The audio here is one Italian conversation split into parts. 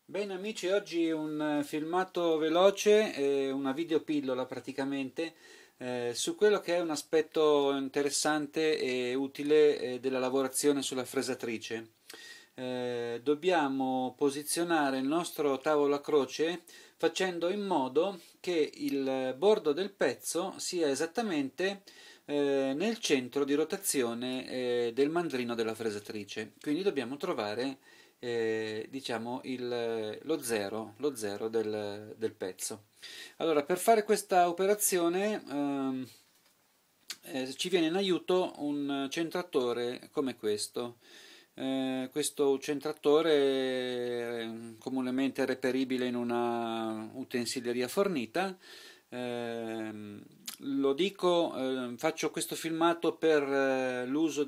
Bene amici, oggi un filmato veloce, una videopillola praticamente, su quello che è un aspetto interessante e utile della lavorazione sulla fresatrice. Dobbiamo posizionare il nostro tavolo a croce facendo in modo che il bordo del pezzo sia esattamente nel centro di rotazione del mandrino della fresatrice. Quindi dobbiamo trovare diciamo lo zero del pezzo. Allora, per fare questa operazione ci viene in aiuto un centratore come questo. Questo centratore è comunemente reperibile in una utensileria fornita. Lo dico, faccio questo filmato per l'uso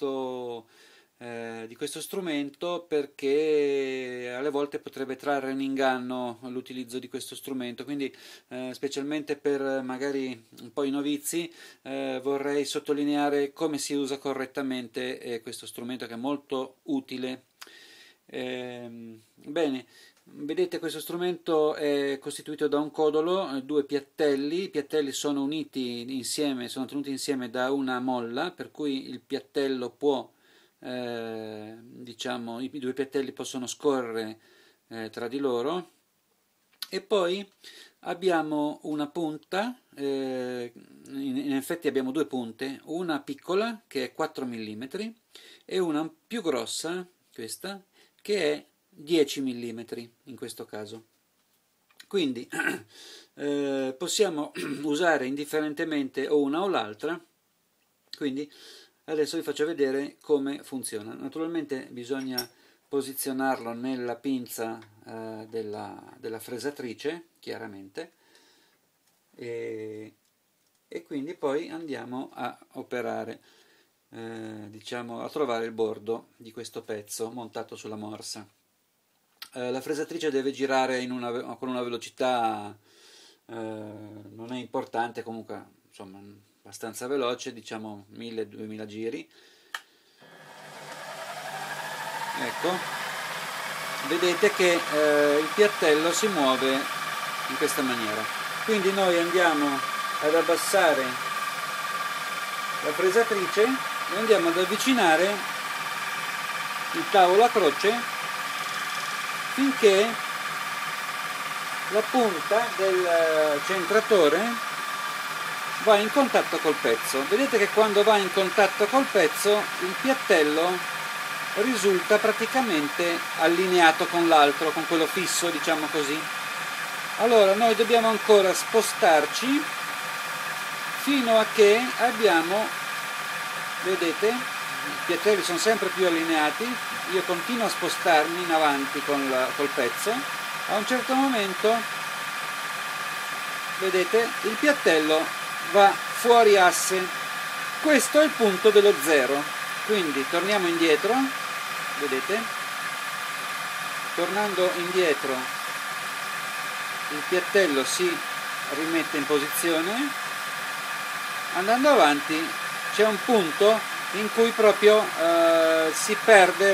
di questo strumento perché alle volte potrebbe trarre in inganno l'utilizzo di questo strumento, quindi specialmente per magari un po' i novizi vorrei sottolineare come si usa correttamente questo strumento che è molto utile. Bene, vedete questo strumento è costituito da un codolo, due piattelli, i piattelli sono uniti insieme, sono tenuti insieme da una molla, per cui il piattello può diciamo i due piattelli possono scorrere tra di loro e poi abbiamo una punta, in effetti abbiamo due punte, una piccola che è 4 mm e una più grossa, questa, che è 10 mm in questo caso. Quindi possiamo usare indifferentemente o una o l'altra, quindi adesso vi faccio vedere come funziona. Naturalmente bisogna posizionarlo nella pinza della fresatrice, chiaramente, e quindi poi andiamo a operare, diciamo, a trovare il bordo di questo pezzo montato sulla morsa. La fresatrice deve girare con una velocità non è importante, comunque insomma abbastanza veloce, diciamo 1000-2000 giri. Ecco, vedete che il piattello si muove in questa maniera. Quindi noi andiamo ad abbassare la fresatrice e andiamo ad avvicinare il tavolo a croce finché la punta del centratore va in contatto col pezzo. Vedete che quando va in contatto col pezzo il piattello risulta praticamente allineato con l'altro, con quello fisso, diciamo così. Allora noi dobbiamo ancora spostarci fino a che abbiamo, vedete, i piattelli sono sempre più allineati, io continuo a spostarmi in avanti col pezzo, a un certo momento, vedete, il piattello va fuori asse. Questo è il punto dello zero. Quindi torniamo indietro, vedete? Tornando indietro il piattello si rimette in posizione. Andando avanti c'è un punto in cui proprio si perde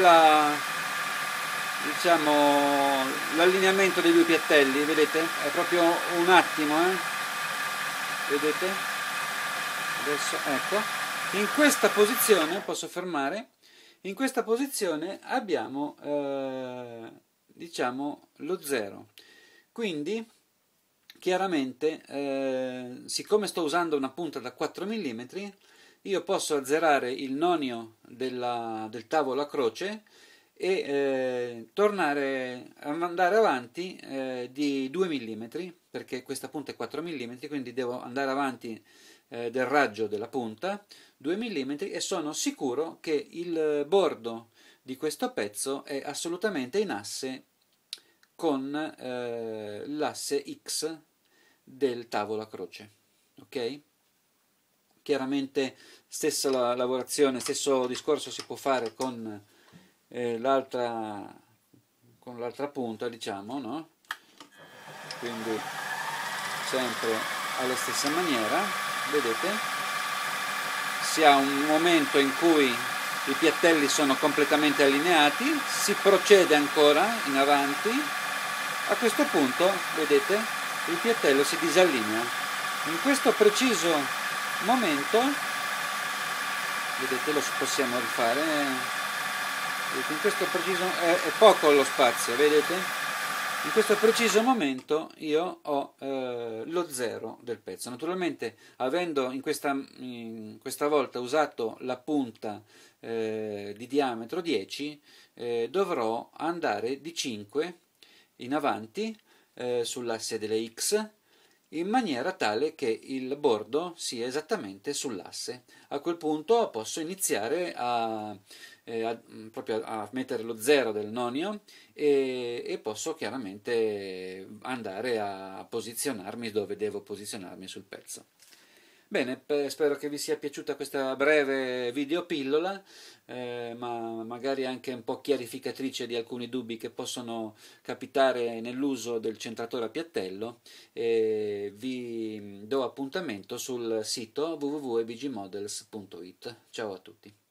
diciamo, l'allineamento dei due piattelli, vedete? È proprio un attimo, vedete? Adesso, ecco, in questa posizione, posso fermare, in questa posizione abbiamo, diciamo, lo zero. Quindi, chiaramente, siccome sto usando una punta da 4 mm, io posso azzerare il nonio del tavolo a croce e andare avanti di 2 mm, perché questa punta è 4 mm, quindi devo andare avanti del raggio della punta 2 mm e sono sicuro che il bordo di questo pezzo è assolutamente in asse con l'asse X del tavolo a croce. Ok? Chiaramente stessa lavorazione, stesso discorso si può fare con l'altra punta, diciamo, no? Quindi sempre alla stessa maniera, vedete? Si ha un momento in cui i piattelli sono completamente allineati, si procede ancora in avanti A questo punto, vedete, il piattello si disallinea. In questo preciso momento, vedete, lo possiamo rifare, vedete, in questo preciso, è poco lo spazio, vedete? In questo preciso momento io ho lo zero del pezzo. Naturalmente, avendo in questa volta usato la punta di diametro 10, dovrò andare di 5 in avanti sull'asse delle X, in maniera tale che il bordo sia esattamente sull'asse. A quel punto posso iniziare proprio a mettere lo zero del nonio e posso chiaramente andare a posizionarmi dove devo posizionarmi sul pezzo. Bene, spero che vi sia piaciuta questa breve video pillola, ma magari anche un po' chiarificatrice di alcuni dubbi che possono capitare nell'uso del centratore a piattello. Vi do appuntamento sul sito www.ebgmodels.it. Ciao a tutti.